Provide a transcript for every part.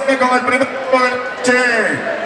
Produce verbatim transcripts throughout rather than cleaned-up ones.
arranque con el primer che.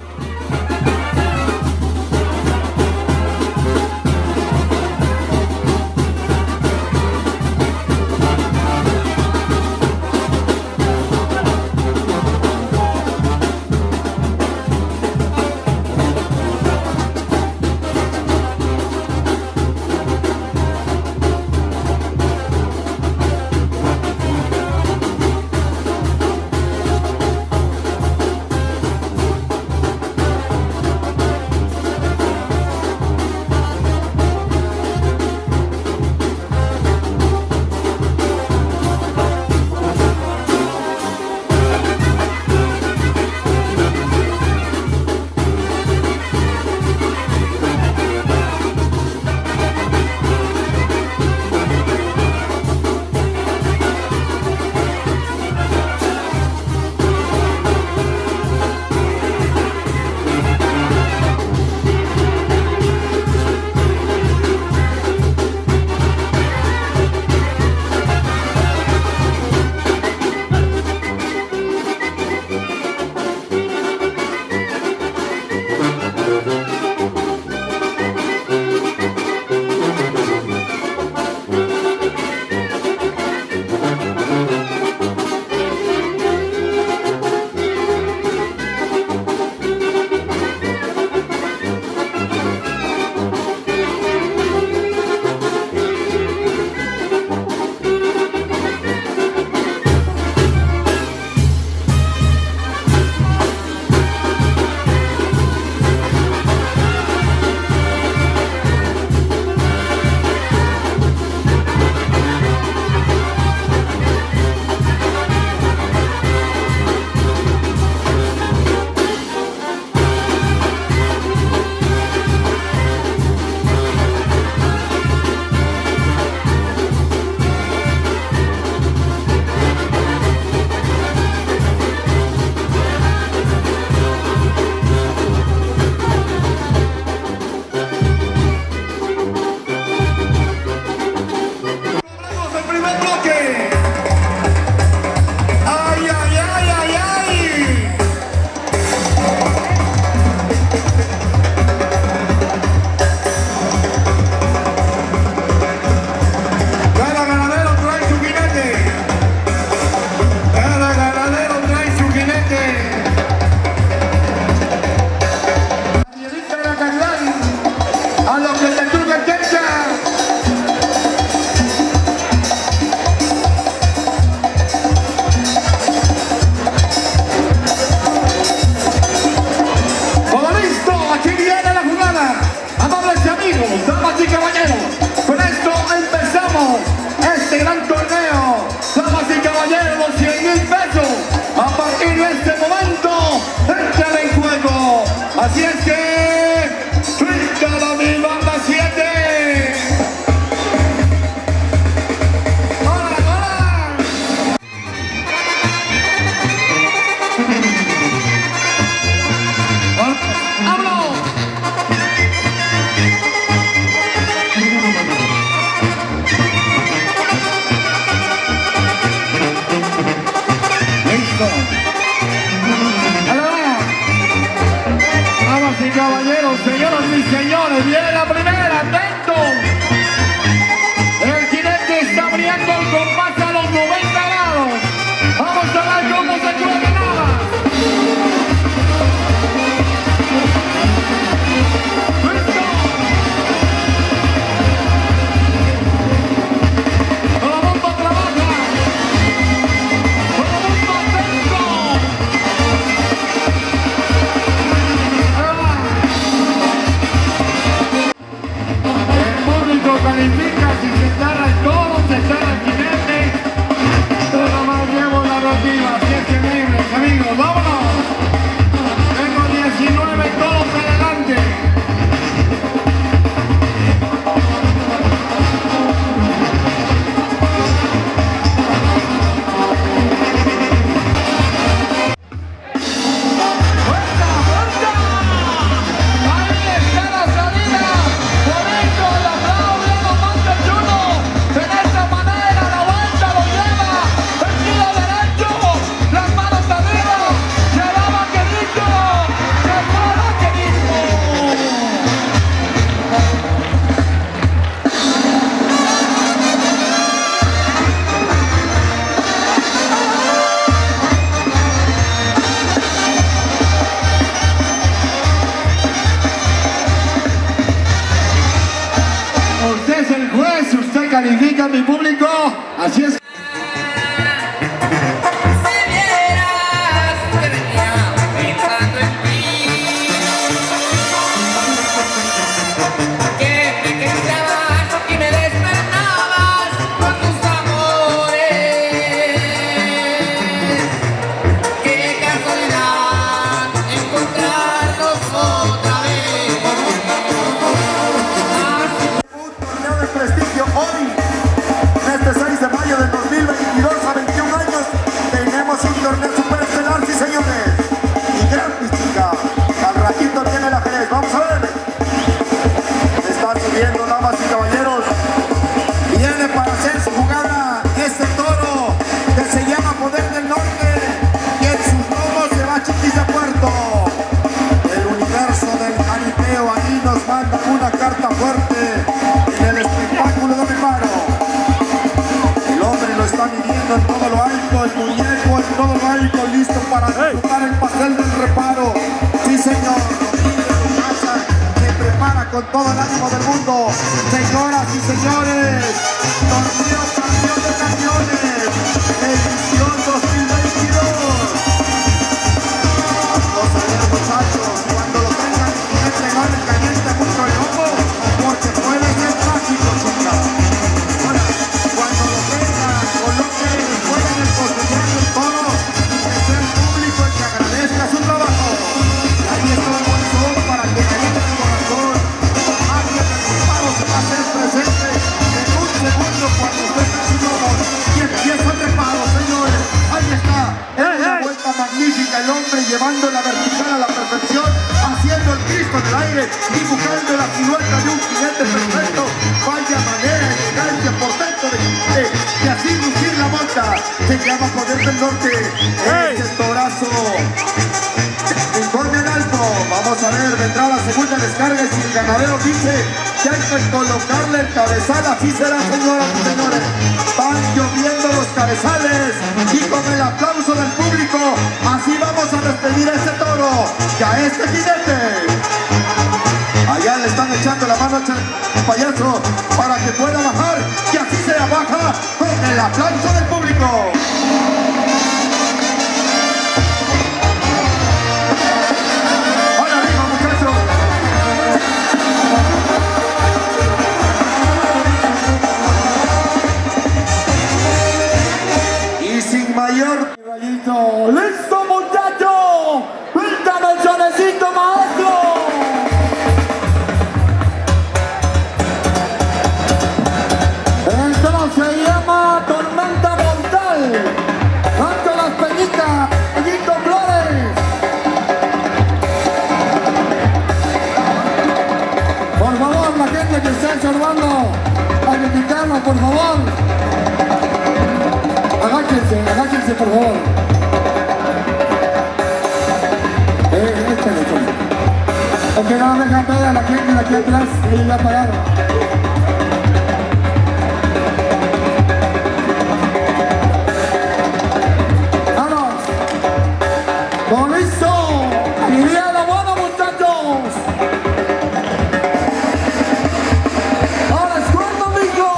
Así es que, suéltalo mi banda siete. ¡Hola, hola! ¡Hablo! Listo. Damas y caballeros, señoras y señores, viene la primera, atento. El jinete está abriendo el compás a los noventa grados. Vamos a ver cómo se juega nada. ¡Listo! Todo el mundo trabaja. Todo el mundo atento. Califica si se encarra el toro, se encarra el jinete. Nada más llevo la narrativa, así es que libres, amigos, vámonos. Tengo diecinueve toros adelante. Ahí está la salida. Por eso el aplauso de los es el juez, usted califica a mi público, así es. Una carta fuerte en el espectáculo de reparo. El hombre lo está midiendo en todo lo alto, el muñeco en todo lo alto, listo para disfrutar el pastel del reparo. Sí, señor, se prepara con todo el ánimo del mundo. Señoras y señores, torneo campeón de campeones, edición dos mil veintidós. Vamos a ver, muchachos, cuando lo tengan y entregar el caliente mucho el ojo, porque puede ser mágico, chicas. Ahora, cuando lo tengan, coloquen, pueden escoger el toro y que sea el público el que agradezca su trabajo. Y ahí está el buen son para que caliente el corazón. Magia del reparo se va a hacer presente en un segundo cuando tengan sus ojos y empieza el reparo, señores. Ahí está, es una vuelta magnífica, el hombre llevando la vertical a la perfección, haciendo el Cristo en el aire, dibujando la silueta de un jinete perfecto. Vaya manera, elegancia, por dentro de, de, de así lucir la monta. Se llama Poder del Norte, ese torazo. Informe en alto, vamos a ver, vendrá la segunda descarga y si el ganadero dice que hay que colocarle el cabezal, así será, señoras y señores. Van lloviendo los cabezales y con el aplauso del público, así vamos a despedir a este toro y a este jinete. Allá le están echando la mano al payaso para que pueda bajar y así se baja con el aplauso del público. Mayor rayito, listo muchacho, píntame el sonecito maestro. Esto se llama Tormenta Mortal, tanto las peñitas, Rayito Flores. Por favor, la gente que está observando, a criticarnos, por favor. Agáchense, agáchense por favor. Eh, échale, échale. Es que no dejan ver a la gente de aquí atrás y ya pararon. ¡Vamos! ¡Con listo! ¡Iría la buena, muchachos! ¡Ahora escuerdo, amigo!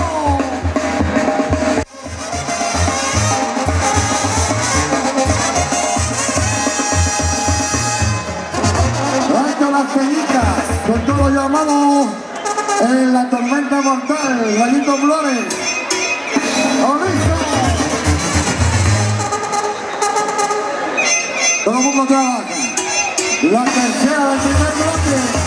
Las peñitas, con todo llamado en la tormenta mortal, Rayito Flores. ¡Listo! Todo el mundo trabaja. La tercera del primer bloque.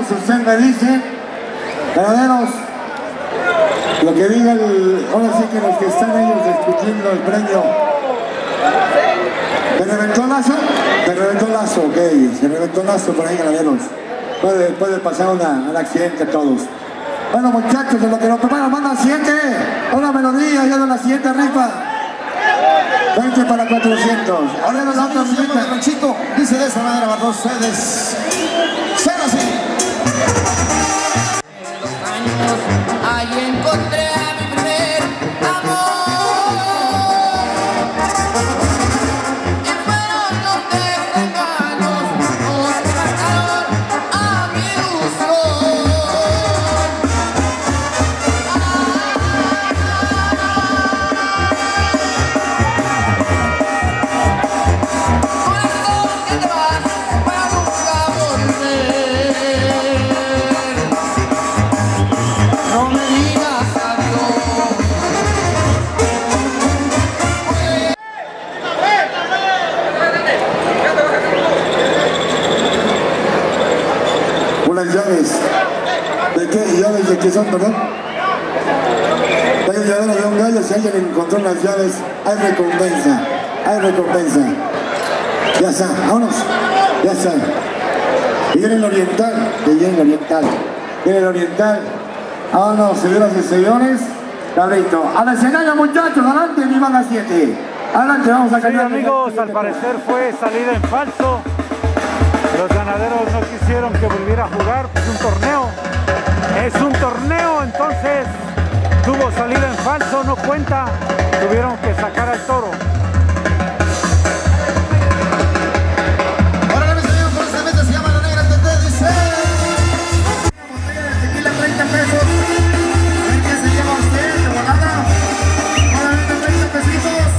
usted me dice, ganaderos, lo que diga el, ahora sí que los que están ellos discutiendo el premio. ¿Se reventó el lazo? Se reventó el lazo, ok, se reventó el lazo por ahí, ganaderos. Puede, puede pasar una, un accidente a todos. Bueno, muchachos, de lo que nos preparan, manda siete, una melodía ya de la siguiente rifa. veinte para cuatrocientos. Ahora nos da otra visita. Ranchito, dice de esa manera, para todos ustedes. Será así. Ahí encontré a mi primer amor. Y fueron los desengaños los que mataron a mi ilusión. Corazón que te vas para nunca volver. No me digas adiós. Unas llaves. ¿De qué? ¿Llaves de qué son, perdón? Hay un llavero de un gallo, si alguien encontró las llaves, hay recompensa. Hay recompensa. Ya está, vámonos. Ya está. Y viene el oriental. Y viene el oriental. Viene el oriental. Vámonos, señoras y señores. Cabrito. Al escenario, muchachos, adelante, vivan las siete. Adelante, vamos a Sí, cambiar. amigos, al parecer fue salida en falso. Los ganaderos no quisieron que volviera a jugar, pues un torneo. Es un torneo, entonces tuvo salida en falso, no cuenta. Tuvieron que sacar al toro. Ahora mis amigos, con esta meta se llama La Negra T T, dice. Botella de tequila, treinta pesos. A ver qué se lleva usted de volada. Solamente treinta pesitos.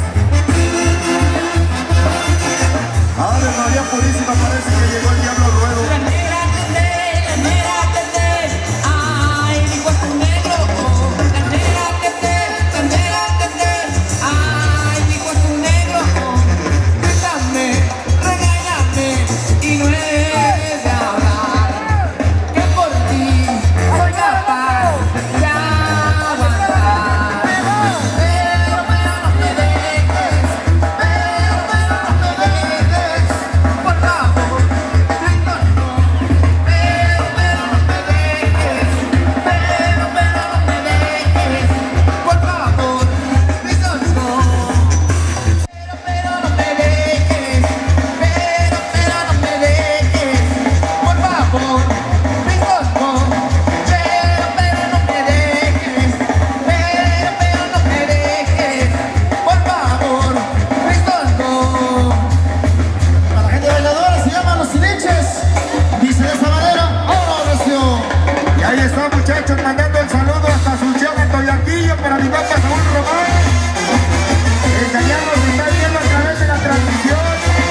Ave María Purísima, parece que llegó el diablo al ruedo. La negra tete, la negra tete, ay, dijo tu negro. La negra tete, la negra tete, ay, dijo tu negro. Grítame, regáñame y no eres de hablar. Que por ti soy capaz de aguantar. Pero, pero no me dejes, pero, pero no me dejes. Por favor, grito no. Pero, pero no me dejes, pero, pero no me dejes. Por favor, grito no. Pero, pero no me dejes, pero, pero no me dejes. Por favor, grito no. Pero, pero no me dejes, pero, pero no me dejes. Por favor, grito no. A la gente bailadora se llama Los Siliches. Dice de esa manera, ¡oh, Recio! Y ahí está, muchachos, mandando el saludo hasta Asunción, en Toyaquillo, para mi papá Saúl Román. El que ya nos está viendo a través de la transmisión.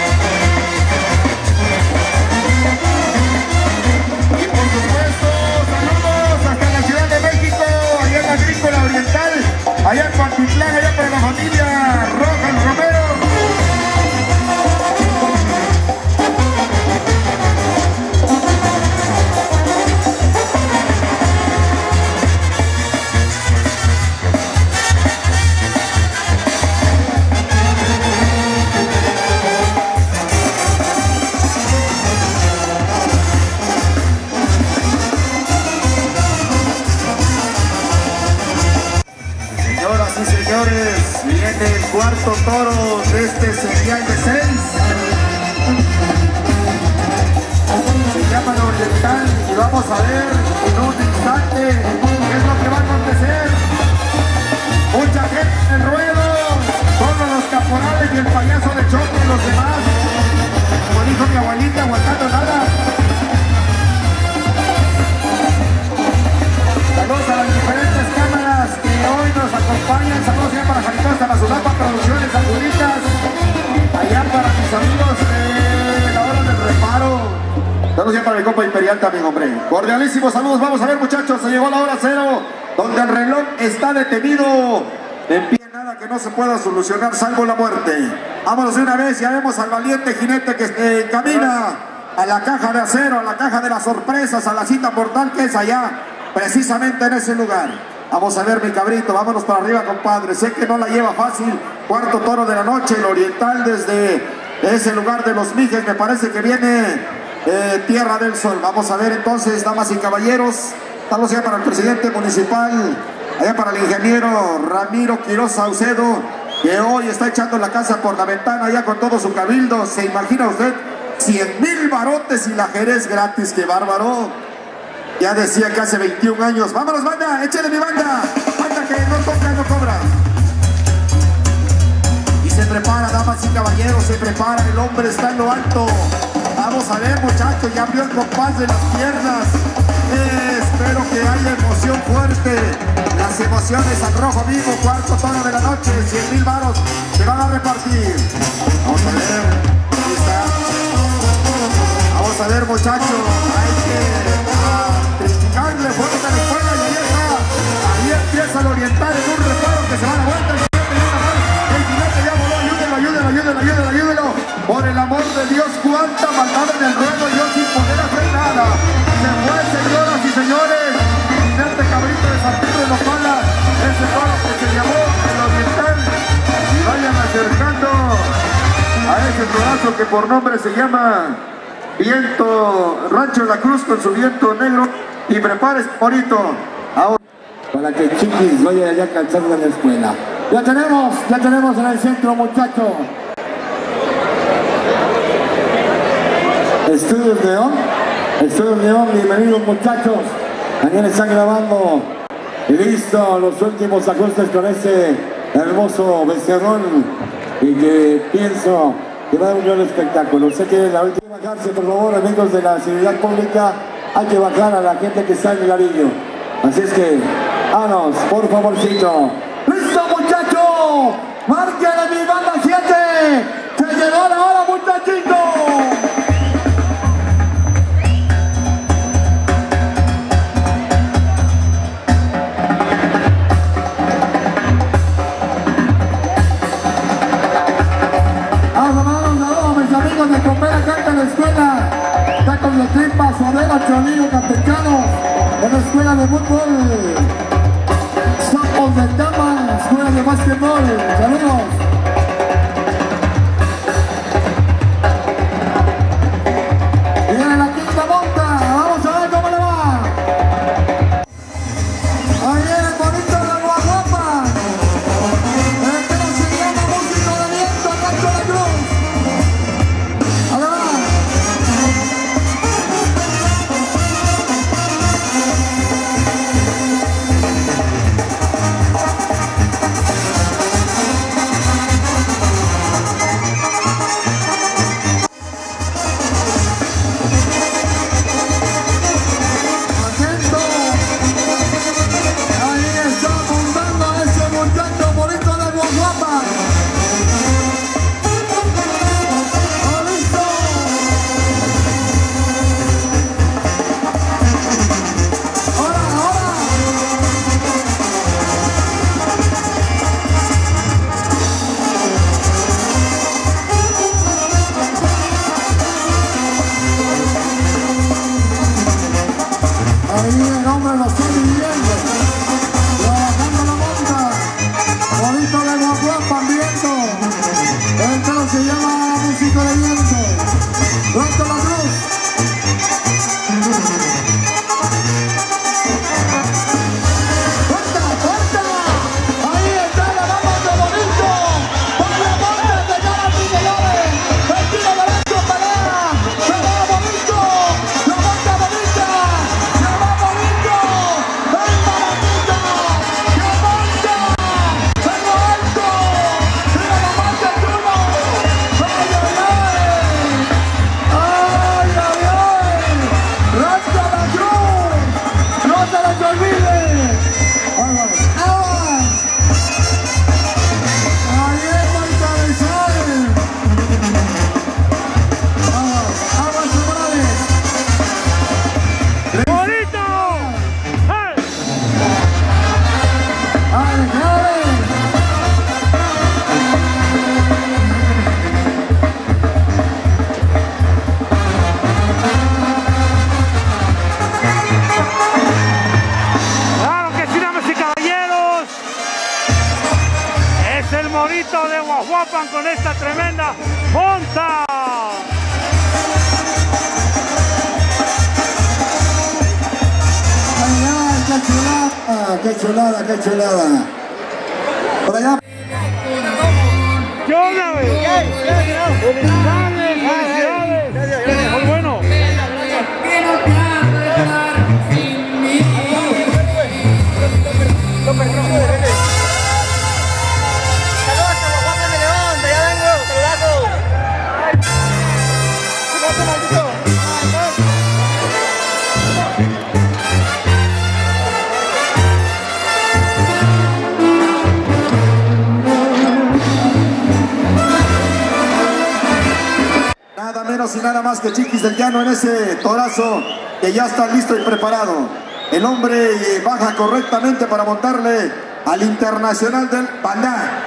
Y por supuesto, saludos hasta la Ciudad de México, allá en la Agrícola Oriental, allá en Pantitlán, allá para la familia Rojas Romero. Señoras y señores, viene el cuarto toro de este serial de seis. Se llama el Oriental y vamos a ver en un instante qué es lo que va a acontecer. Mucha gente en el ruedo, todos los caporales y el payaso de choque y los demás. Como dijo mi abuelita, aguantando nada. Saludos a las diferentes cámaras que hoy nos acompañan. Saludos ya para Jalisco, Tamazulapa, Producciones Aguditas. Allá para mis amigos de la hora del reparo. Saludos ya para mi compa Imperial también, hombre. Cordialísimos saludos. Vamos a ver, muchachos, se llegó la hora cero, donde el reloj está detenido. En pie nada que no se pueda solucionar, salvo la muerte. Vámonos de una vez, ya vemos al valiente jinete que se encamina a la caja de acero, a la caja de las sorpresas, a la cita mortal que es allá, precisamente en ese lugar. Vamos a ver, mi cabrito, vámonos para arriba, compadre. Sé que no la lleva fácil. Cuarto toro de la noche, el oriental desde ese lugar de los Mijes, me parece que viene eh, Tierra del Sol. Vamos a ver entonces, damas y caballeros, estamos ya para el presidente municipal, allá para el ingeniero Ramiro Quiroz Saucedo, que hoy está echando la casa por la ventana, allá con todo su cabildo. ¿Se imagina usted? cien mil barotes y la Jerez gratis, qué bárbaro. Ya decía que hace veintiún años. Vámonos, banda, échale mi banda. Banda que no toca, no cobra. Y se prepara, damas y caballeros, se prepara. El hombre está en lo alto. Vamos a ver, muchachos, ya abrió el compás de las piernas. Eh, espero que haya emoción fuerte. Las emociones al rojo vivo. Cuarto toro de la noche. cien mil varos se van a repartir. Vamos a ver. Ahí está. Vamos a ver, muchachos. Hay que darle fuerte a la escuela y ahí está. Ahí empieza el oriental en un reparo que se va a la vuelta. El jinete ya voló. Ayúdelo, ayúdelo, ayúdelo, ayúdelo, ayúdelo. Por el amor de Dios, cuánta maldad en el ruedo, yo sin poder hacer nada. Se fue, señoras y señores. Jinete cabrito de San Pedro de los Palas. Ese toro que se llamó el oriental. Y vayan acercando a ese torazo que por nombre se llama Viento, Rancho de la Cruz con su viento negro. Y prepárese, bonito. Ahora, para que Chiquis vaya ya cansado de la escuela. Ya tenemos, ya tenemos en el centro, muchachos. Estudios León, Estudios León, bienvenidos, muchachos. Mañana están grabando y listo los últimos ajustes con este hermoso becerrón y que pienso que va a dar un gran espectáculo. Sé que la última bajarse, por favor, amigos de la seguridad pública. Hay que bajar a la gente que está en el arillo. Así es que, vámonos, por favorcito. ¡Listo, muchachos! ¡Márquenle mi banda siete! ¡Se llegó la hora, muchachito! Vamos, vamos, vamos, mis amigos de Comer Canta en la escuela. Tacos de tripa, Sodera, Cholillo, Campechano, en la escuela de fútbol, Sapos de Cama, escuela de básquetbol. Saludos. Y viene la quinta monta, vamos a ver cómo le va. Ahí viene el bonito de la Guaguapa, el que no se llama músico de viento, Rancho de la Cruz. Ahí va. topan con esta tremenda monta. ¡Qué chulada! ¡Qué chulada, qué chulada! Por allá. ¿Qué onda, güey? ¡Felicidades! ¡Felicidades! Muy bueno. Nada menos y nada más que Chiquis del Llano en ese torazo que ya está listo y preparado. El hombre baja correctamente para montarle al Internacional del Banda.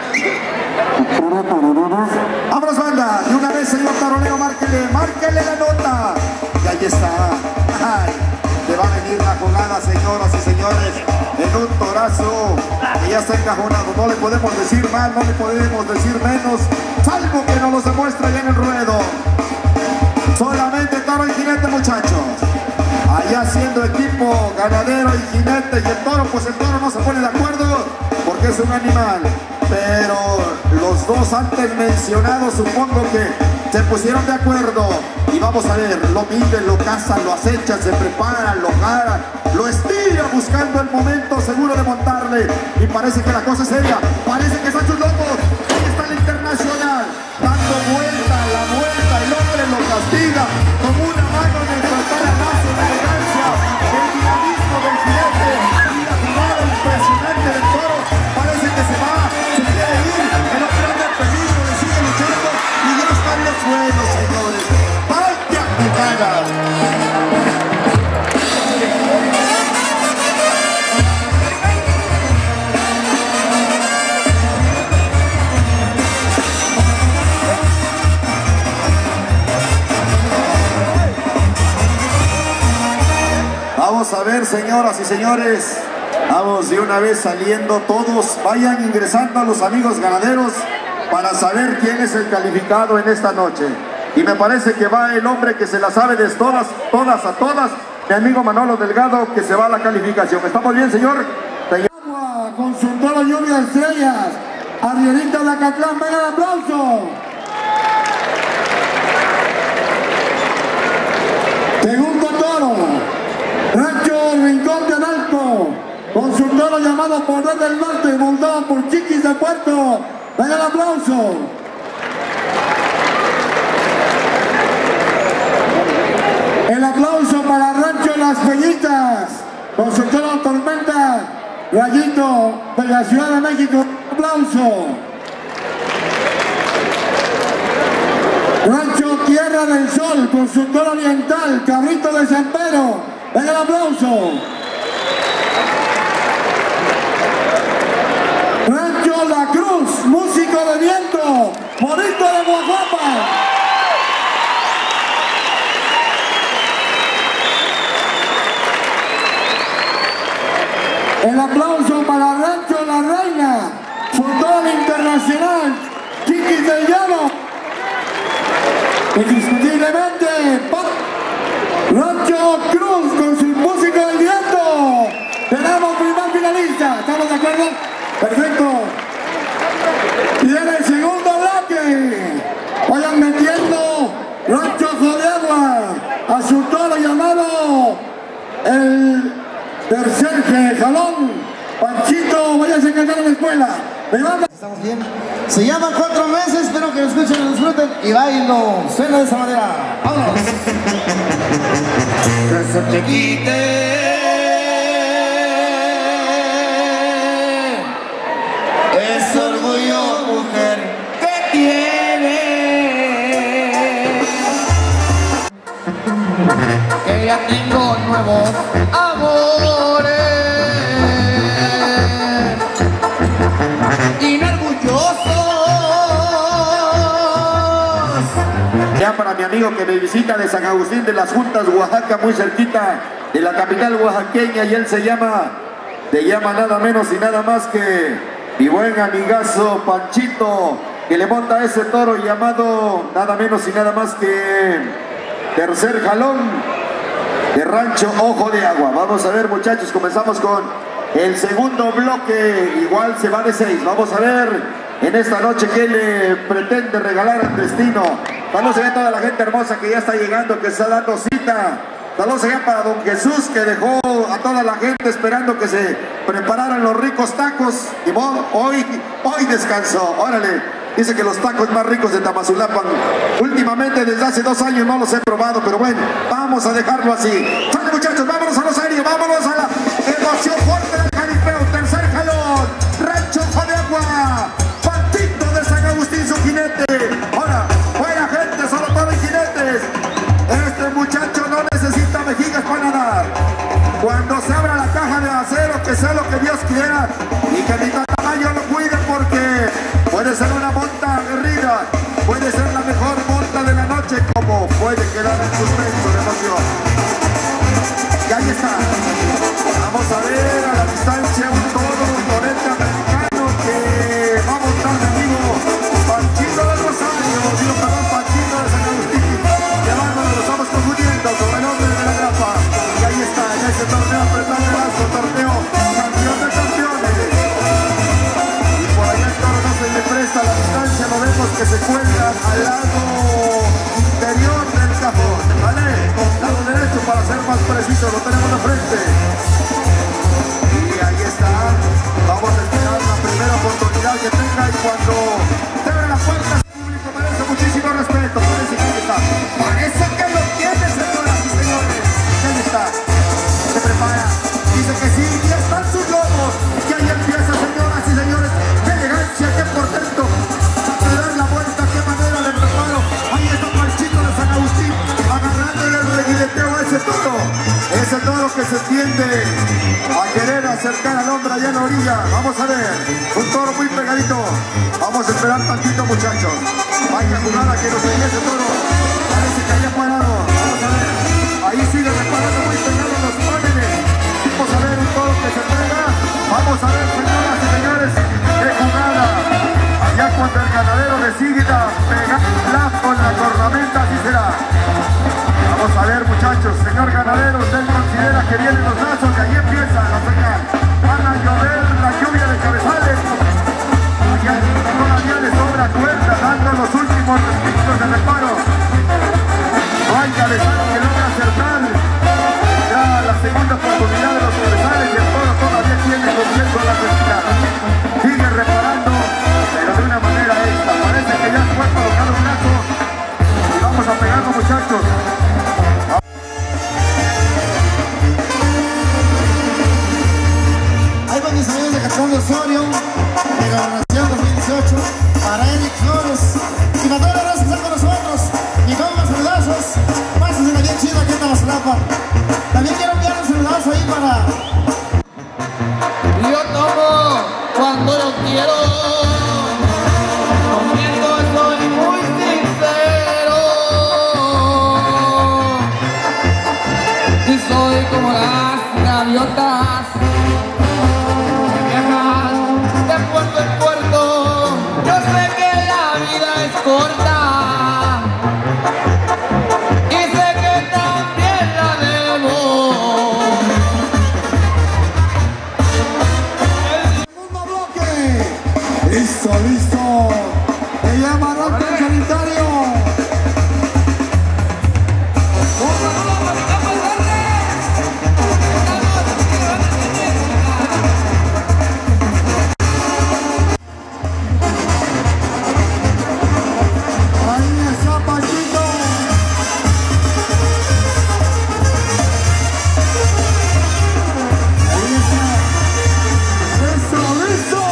¡Vámonos, banda! De una vez, señor Taroneo, márquele, márquele la nota. Y ahí está. Ay, le va a venir la jugada, señoras y señores, en un torazo que ya está encajonado. No le podemos decir más, no le podemos decir menos, salvo que nos lo demuestre ya en el ruedo. Solamente toro y jinete, muchachos. Allá siendo equipo ganadero y jinete, y el toro, pues el toro no se pone de acuerdo porque es un animal. Pero los dos antes mencionados supongo que se pusieron de acuerdo. Y vamos a ver, lo miden, lo cazan, lo acechan, se preparan, lo jalan, lo estira buscando el momento seguro de montarle. Y parece que la cosa es seria, parece que son sus locos. Ahí está el Internacional, dando vuelta, la vuelta, el hombre lo castiga con una mano en el total lazo de elegancia, el dinamismo del jinete y la jugada impresionante del toro. Parece que se va, se quiere ir, el hombre anda en peligro, le sigue luchando y ya están los suelos, señores. ¡Vaya jugada! Vamos a ver, señoras y señores, vamos de una vez saliendo todos, vayan ingresando a los amigos ganaderos para saber quién es el calificado en esta noche. Y me parece que va el hombre que se la sabe de todas, todas a todas, mi amigo Manolo Delgado, que se va a la calificación. ¿Estamos bien, señor? Agua, con su toro lluvia de estrellas, arrierita de Acatlán, venga el aplauso. Segundo toro, Rancho Rincón de Analco, con su toro llamado Poder del Norte, montado por Chiquis de Puerto. Venga el aplauso. El aplauso para Rancho Las Peñitas, con su toro Tormenta, Rayito de la Ciudad de México. Aplauso. Rancho Tierra del Sol, con su toro oriental, Cabrito de San Pedro. Venga el aplauso. Rancho La Cruz, músico de viento, Morito de Guaguapa. El aplauso para Rancho La Reina, fútbol internacional, Chiquis del Llano. Indiscutiblemente, Rancho Cruz con su música del viento. Tenemos primer finalista, ¿estamos de acuerdo? Perfecto. Y en el segundo bloque, vayan metiendo Rancho Ojo de Agua a su toro llamado el tercer jalón. Panchito, váyanse a cantar en la escuela. Estamos bien. Se llaman Cuatro Meses, espero que lo escuchen, lo disfruten y bailen. Suena de esa manera. ¡Vámonos! Que se te quite ese orgullo, mujer, que tienes, que ya tengo nuevos amores. Ya para mi amigo que me visita de San Agustín de las Juntas, Oaxaca, muy cerquita de la capital oaxaqueña, y él se llama, se llama nada menos y nada más que mi buen amigazo Panchito, que le monta ese toro llamado nada menos y nada más que Tercer Jalón de Rancho Ojo de Agua. Vamos a ver, muchachos, comenzamos con el segundo bloque, igual se va de seis. Vamos a ver en esta noche qué le pretende regalar al destino. Saludos a toda la gente hermosa que ya está llegando, que está dando cita. Saludos allá para don Jesús, que dejó a toda la gente esperando que se prepararan los ricos tacos. Y hoy, hoy descansó, órale. Dice que los tacos más ricos de Tamazulapan, últimamente desde hace dos años no los he probado, pero bueno, vamos a dejarlo así. Sale, muchachos, vámonos a lo serio, vámonos a la emoción fuerte del jaripeo. Tercer Jalón, Rancho Ojo de Agua, Pantito de San Agustín, su jinete. Ahora, buena gente, solo todos jinetes. Este muchacho no necesita vejigas para nadar. Cuando se abra la caja de acero, que sea lo que Dios quiera y que mi tamaño lo cuide, porque puede ser una monta aguerrida, puede ser la mejor monta de la noche, como puede quedar en suspenso de emoción. Y ahí está. Vamos a ver a la distancia un toro, un torete americano que va a montar de amigo Panchito del Rosario, digo perdón, Panchito de San Agustín. Llevándolo, lo estamos confundiendo con el hombre de la grapa. Y ahí está, en ese torneo apretado el lazo, torneo campeón de campeones. Y por allá el toro no se le presta la distancia, lo vemos que se cuelga al lado interior del cajón, ¿vale? Lado derecho para ser más preciso, lo tenemos de frente. Y ahí está, vamos a esperar la primera oportunidad que tenga y cuando se abra la puerta, el público merece muchísimo respeto. Parece que está, parece que lo tiene, señoras y señores. ¿Quién está? Se prepara, dice que sí, y están sus lobos. Y ahí empieza, señoras y señores, qué elegancia, qué portento. De dar la vuelta, qué manera de preparo. Ahí está Panchito de San Agustín, agarrándole el reguileteo a ese toro. Ese toro que se tiende a querer acercar al hombre allá en la orilla. Vamos a ver, un toro muy pegadito. Vamos a esperar tantito, muchachos. Vaya jugada que nos viene ese toro. Parece que haya parado. Vamos a ver. Ahí sigue reparando muy pegado los paneles. Vamos a ver un toro que se pega. Vamos a ver, señoras y señores, qué jugada. Allá cuando el ganadero decida pegarla con la cornamenta, así será. Vamos a ver, muchachos, señor ganadero, usted considera que vienen los lazos, que ahí empieza la señal. Van a llover la lluvia de cabezales. Ya todavía le sobra cuerda, dando los últimos respingos de reparo. No hay cabezal que logra acertar. Ya la segunda oportunidad de los cabezales y el toro todavía tiene comienzo a la pesca. Sigue reparando, pero de una manera extra. Parece que ya fue colocado un lazo. Y vamos a pegarlo, muchachos. Ahí van mis amigos de Cajón de Osorio, de Gobernación dos mil dieciocho, para Eric Flores. Y para todas las gracias que están con nosotros. Y con los saludazos, pásensela bien chida aquí en Tamazulapan. También quiero enviar un saludazo ahí para... Yo tomo cuando yo quiero, conmigo soy muy sincero, y soy como las gaviotas que viajan de puerto en puerto. Yo sé que la vida es corta y sé que también la debo. Segundo bloque. Listo, listo. Se llama Rock Sanitario. Ahí está Panchito. Ahí está. Listo, listo.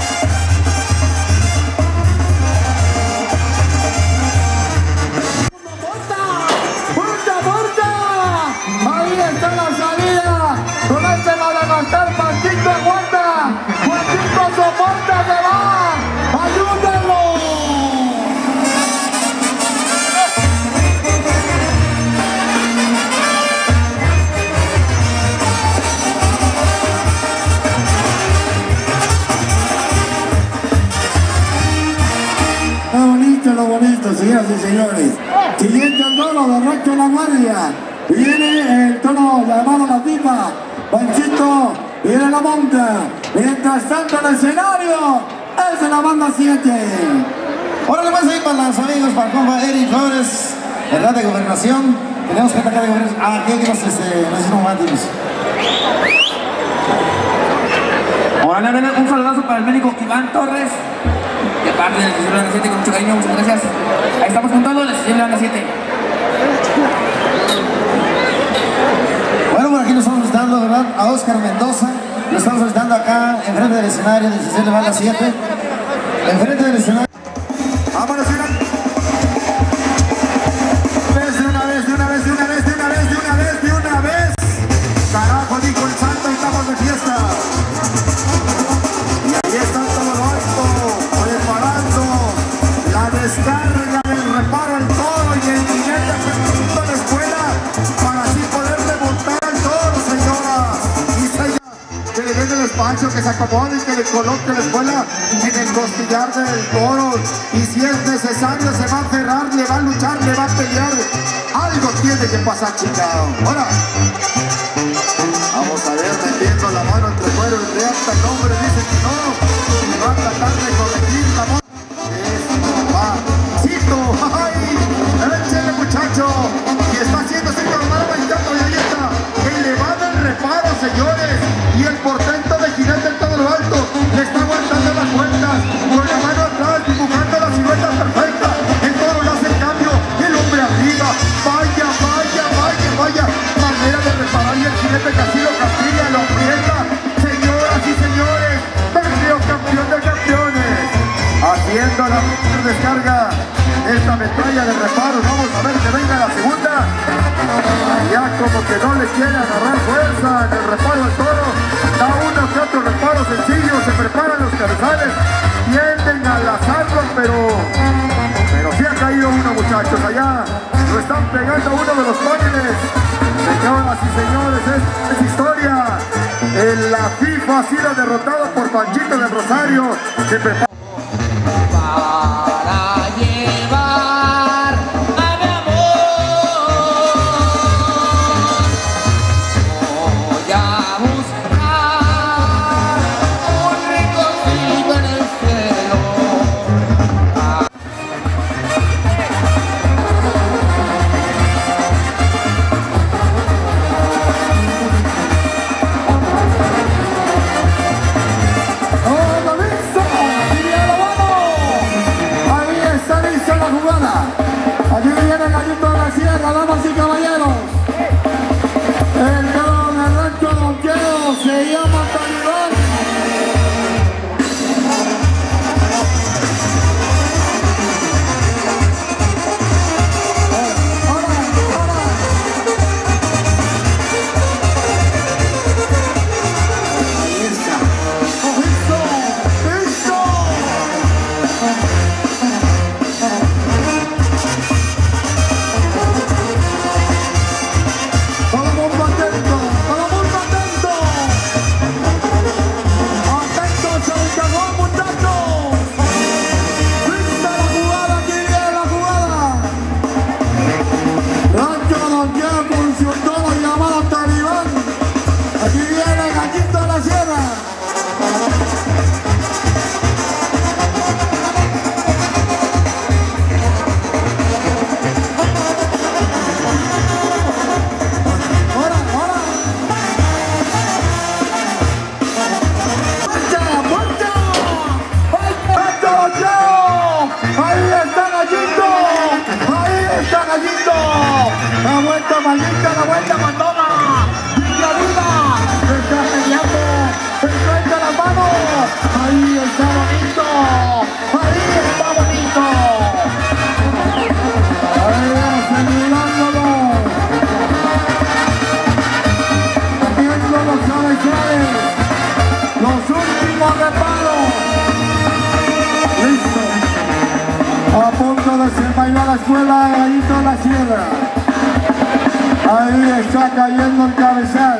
¡Puerta, puerta! Ahí está la salida. Con este va a levantar. Panchito aguanta. Panchito soporta, se va. ¡Ayúdenlo! señores. Siguiente el duelo de Rancho La Guardia. Viene el tono llamado La Tipa. Panchito viene la monta. Mientras tanto el escenario es de la banda siete. Ahora le vamos a ir para los amigos, para el compa Eric Flores, ¿verdad? De Gobernación. Tenemos que atacar de Gobernación. Ah, aquí hay que nos, este, nos hicimos máticos. Ahora un saludazo para el médico Iván Torres, de parte del Cisneros de la siete, con mucho cariño, muchas gracias. Ahí estamos con todos, el Cisneros de la siete. Bueno, por aquí nos estamos visitando, ¿verdad? A Oscar Mendoza. Lo estamos visitando acá, enfrente del escenario del Cisneros de Banda siete. Enfrente del escenario. Vámonos de una vez, de una vez, de una vez, de una vez, de una vez, de una vez, de una vez. Carajo, dijo el santo, estamos de fiesta. Y ahí están todo lo alto, preparando la descarga del reparo al toro y el jinete preparando la escuela para así poderle montar al toro, señoras y señores. Que le den el espacio, que se acomode y que le coloque la escuela en el costillar del toro. Y si es necesario, se va a aferrar, le va a luchar, le va a pelear. Algo tiene que pasar, chingado. Ahora, vamos a ver, metiendo la mano entre cuero y reata. El hombre dice que no, y va a tratar de corregir la mano. Eso va, Cito, ¡ay! ¡Échale, muchacho! Y está haciendo ese carnal bailando, y ahí está. Elevado el reparo, señores. Y el portento de jinete en todo lo alto le está aguantando las vueltas, con la mano atrás, dibujando la silueta perfecta. El toro le hace el cambio, el hombre arriba. Vaya, vaya, vaya, vaya. Manera de reparar y el jinete casi lo castiga, lo aprieta. Señoras y señores, Berrio, campeón de campeones. Haciendo la descarga esta metralla de reparo. Vamos a ver que venga la segunda. Allá como que no le quiere agarrar fuerza en el reparo al toro. Da uno que otro reparo sencillo, se preparan los cabezales, tienden a lazarlo, pero pero sí ha caído uno, muchachos. Allá lo están pegando a uno de los paneles. Señoras y señores, es, es historia. En la FIFA ha sido derrotado por Panchito del Rosario. Se prepara Para llevar a mi amor, voy a buscar un rinconcito en el cielo. ¡Oh, listo! ¡Diría lo bueno! Ahí está lista la jugada. Aquí viene el gallito de la sierra, damas y caballeros. El gallo del rancho Donquero se llama Talibán. Ahora, ahora. Ahí está. ¡Listo! ¡Listo! Todo el mundo atento, todo el mundo atento. Atentos al cajón, muchachos. Lista la jugada, aquí viene la jugada. Rancho Donquero con su toro llamado Talibán. Aquí viene el gallito de la sierra. Ahora, ahora. ¡Marcha, marcha! ¡Rancho Donquero! ¡Ahí está Gallito! ¡Ahí está Gallito! ¡La vuelta maldita, la vuelta mandona! ¡Viva, viva! ¡Se está peleando! ¡Enfrenta las manos! ¡Ahí está bonito! ¡Ahí está bonito! ¡Ahí asimilándolo! Viendo los cabezales, los últimos reparos. Listo. A punto de se bailar la escuela de Gallito de la Sierra. Ahí está cayendo el cabezal.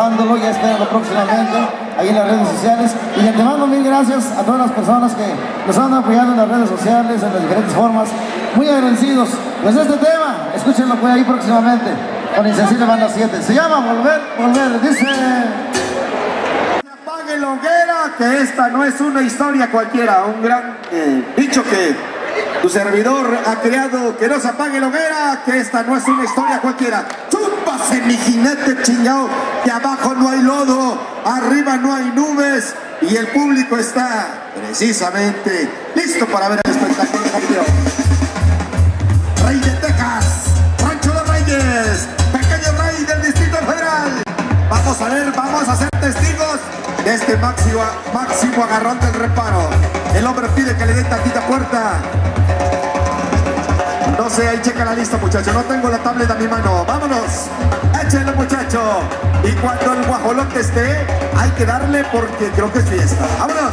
grabándolo, ya esperando próximamente ahí en las redes sociales. Y de antemano mil gracias a todas las personas que nos han apoyado en las redes sociales, en las diferentes formas. Muy agradecidos. Pues este tema, escúchenlo pues ahí próximamente, con Insensible Banda siete. Se llama Volver, Volver, dice... Apague la hoguera, que esta no es una historia cualquiera. Un gran eh, dicho que tu servidor ha creado, que no se apague la hoguera, que esta no es una historia cualquiera. Chúpase mi jinete chingado, que abajo no hay lodo, arriba no hay nubes y el público está precisamente listo para ver el espectáculo. Rey de Texas, Rancho de Reyes, pequeño rey del Distrito Federal. Vamos a ver, vamos a ser testigos de este máximo, máximo agarrón del reparo. El hombre pide que le dé tantita puerta. No sé, ahí checa la lista, muchachos. No tengo la tablet a mi mano. Vámonos, échenle, muchacho. Y cuando el guajolote esté, hay que darle porque creo que es fiesta. Vámonos.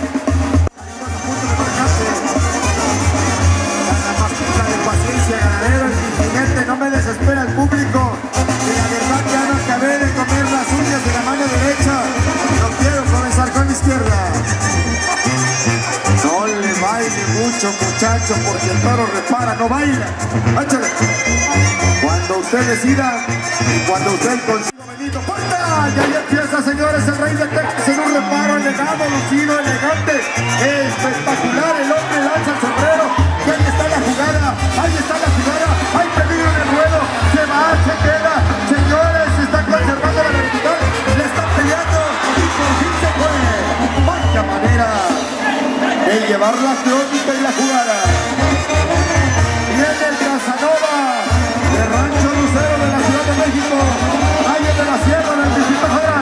Paciencia, ganadero, el jinete, no me desespera el público. Que la verdad ya no acabé de comer las uñas de la mano derecha. No quiero comenzar con la izquierda. No le baile mucho, muchacho, porque el toro repara, no baila. Échale. Cuando usted decida y cuando usted consiga Benito, ¡puerta! Y ahí empieza, señores, el rey de Texas en un reparo elegante, lucido, elegante, espectacular. El hombre lanza el sombrero. Y ahí está la jugada, ahí está la jugada. Hay peligro en el ruedo. Se va, se queda. Señores, se está conservando la vertical. Le está peleando y por fin se fue. Vaya manera de llevar la crónica y la jugada. Viene el Casanova de Rancho Lucero de la Ciudad de México, Valle de la Sierra del Distrito Federal.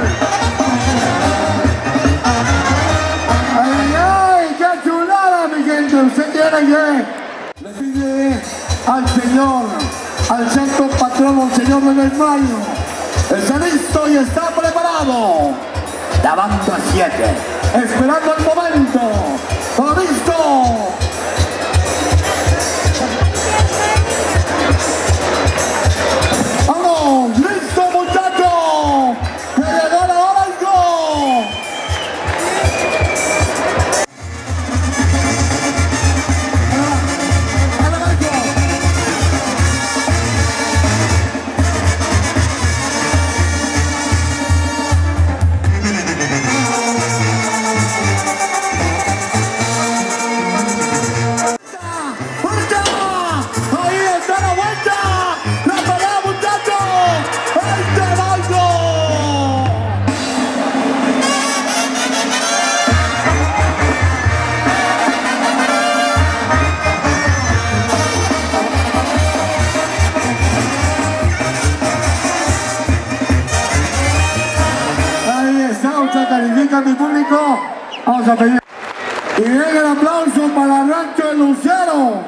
¡Ay, ay, ay! ¡Qué chulada, mi gente! Usted tiene que le pide al Señor, al santo patrono, el Señor del Mayo. Está listo y está preparado. La banda siete, esperando el momento. ¡Todo listo! ¡Vamos! ¡Listo, muchachos! ¡Que llegó la hora del gol! Califica mi público. Vamos a pedir. Y venga el aplauso para Rancho de Lucero.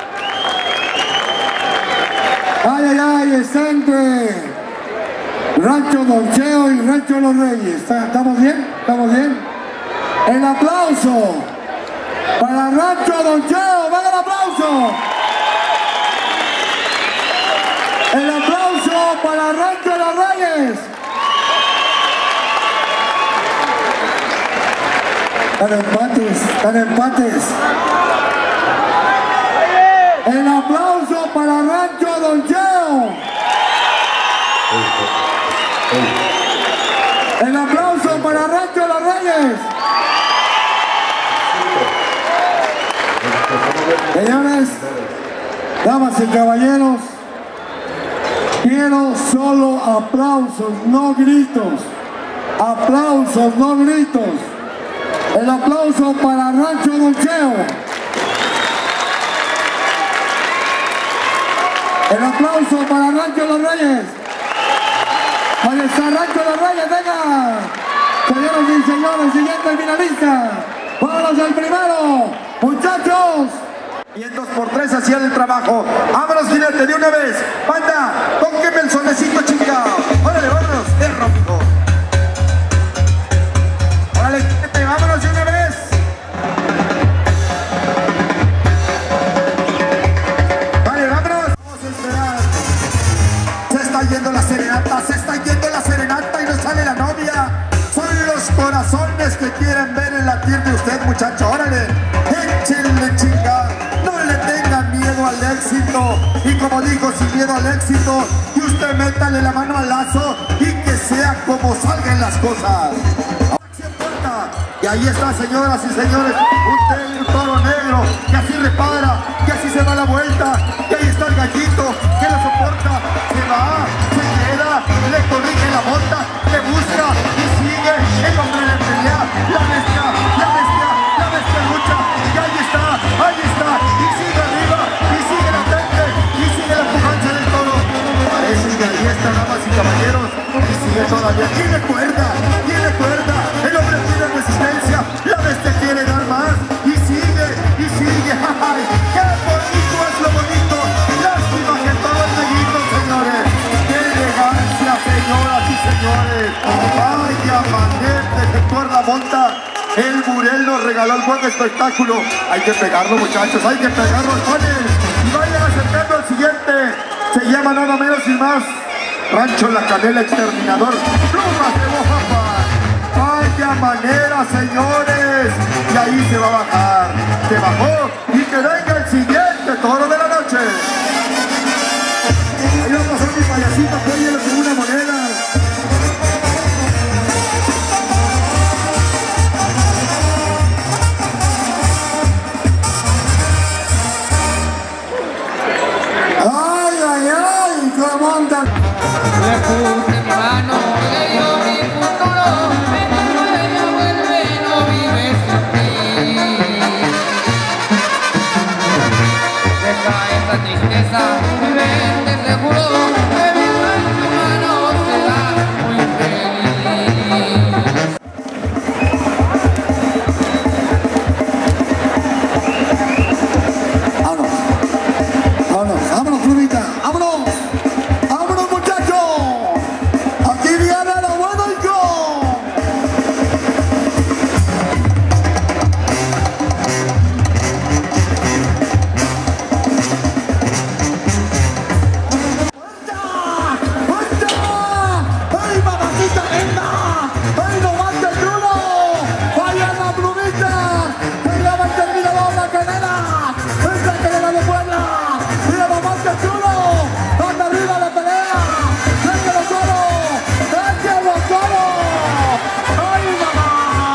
Ay, ay, ay, está entre Rancho Don Cheo y Rancho de los Reyes. ¿Estamos bien? ¿Estamos bien? El aplauso para Rancho Don Cheo. ¡Venga el aplauso! El aplauso para Rancho de los Reyes. Están empates, están empates. El aplauso para Rancho Don Cheo. El aplauso para Rancho de los Reyes. Señores, damas y caballeros, quiero solo aplausos, no gritos. Aplausos, no gritos. El aplauso para Rancho Don Cheo. El aplauso para Rancho de los Reyes. Ahí está Rancho de los Reyes, venga. Señoras y señores, siguiente finalista. Vámonos al primero, muchachos. Y en dos por tres hacían el trabajo. Vámonos, jinete, de una vez. Banda, tóqueme el solecito chingado. Órale, vámonos, perro, mijo. Órale, jinete, vámonos de una vez. Vale, vámonos. Vamos a esperar. Se está yendo la serenata, se está yendo la serenata y no sale la noche. dijo sin miedo al éxito. Y usted métale la mano al lazo y que sea como salgan las cosas. Y ahí está, señoras y señores, un, un toro negro que así repara, que así se da la vuelta. Y ahí está el gallito que lo soporta, se va, se queda, le corrige la bota, le busca y sigue el hombre de pelea, la bestia, la bestia, la bestia lucha. Y ahí está, ahí está, y sigue arriba, y sigue la frente, y sigue la pujanza del toro. Parece que ahí está, damas y caballeros, y sigue todavía. Tiene cuerda, tiene cuerda, el hombre tiene resistencia, la bestia quiere dar más, y sigue, y sigue. ¡Ay, qué bonito es lo bonito! Lástima que todo es neguito, señores. ¡Qué elegancia, señoras y señores! ¡Vaya manera de efectuar la monta! El Burel nos regaló el buen espectáculo. Hay que pegarlo, muchachos, hay que pegarlo, jóvenes. Y vayan acercando al siguiente. Se llama nada menos y más Rancho La Canela Exterminador. ¡Plumas de Bojafa! ¡Vaya manera, señores! Y ahí se va a bajar. Se bajó y que venga el siguiente toro de la noche. Ahí va a pasar mi payasito, póngale con una moneda. ¡Ay, ay, ay! ¡Cómo andan! Le puse mi mano, le dio mi futuro, me dijo ella vuelve, no vives sin ti. Deja esa tristeza, vente seguro, que vivo en tu mano, serás muy feliz. ¡Vámonos! ¡Vámonos! ¡Vámonos, plumita! ¡Vámonos! ¡Vámonos, muchachos! ¡Aquí viene lo bueno y yo! ¡Ay, mamacita linda! ¡Ay, no más que chulo! ¡Vaya la plumita! ¡Que llama el terminador La Canela! ¡Es La Canela de Puebla! ¡Mira mamá que chulo! ¡Anda arriba la pelea! ¡Déjalo solo! ¡Déjalo solo! ¡Ay, mamá!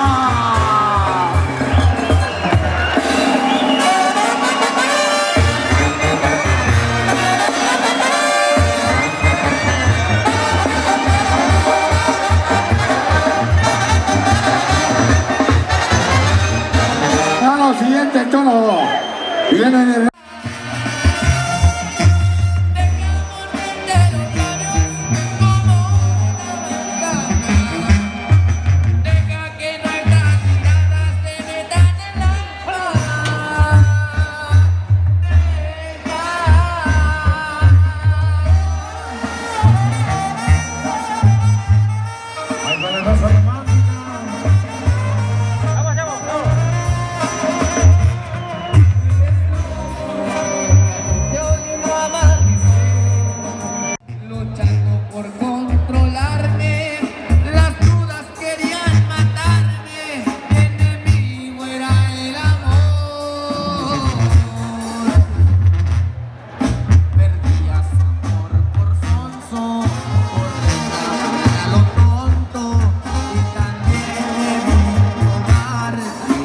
A lo siguiente, tono. Viene de... Deja que nuestras miradas se metan en la alma. Yo no amanecí, luchando por controlarme. Las dudas querían matarme. Mi enemigo era el amor. Perdías amor por sonso, por dejar a lo tonto y también robarte.